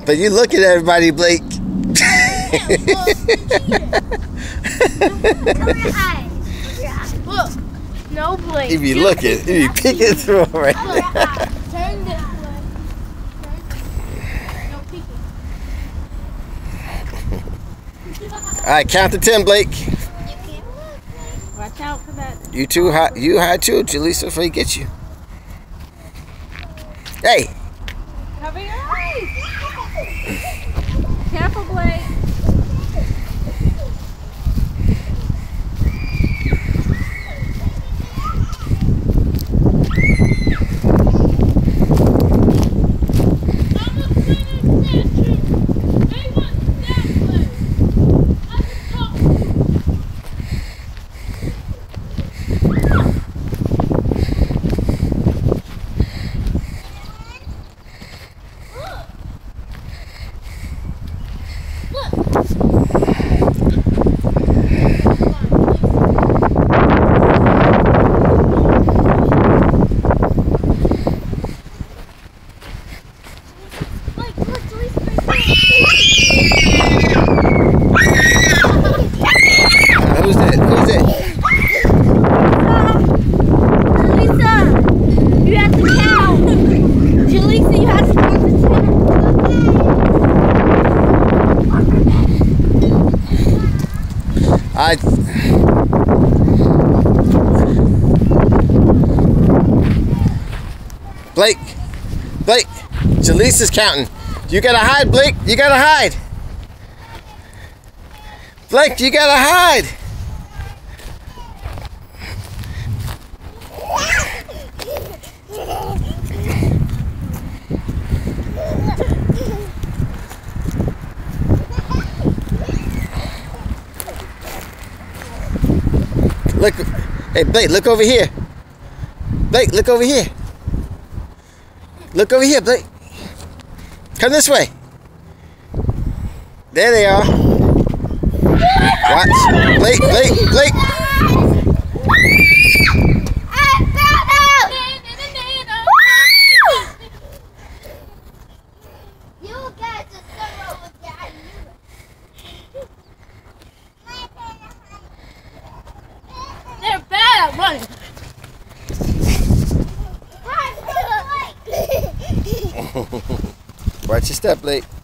But you look at everybody, Blake. Look, no Blake. If you look at, if you peeking through it right there. Turn this way. No peeking. All right, count to 10, Blake. Watch out for that. You too high. You high too, Jaleesa, before he gets you. Hey. Cover your eyes. Careful, Blake. Who's that? Who's that? Jaleesa, you have to count. Jaleesa, you have to count to 10. Blake, Jaleesa's counting. You gotta hide, Blake. You gotta hide. Blake, you gotta hide. Look, hey Blake, look over here. Blake, look over here. Look over here, Blake. Come this way. There they are. Watch. Blake. You guys are so with Daddy. They're bad at running. Watch your step, Blake.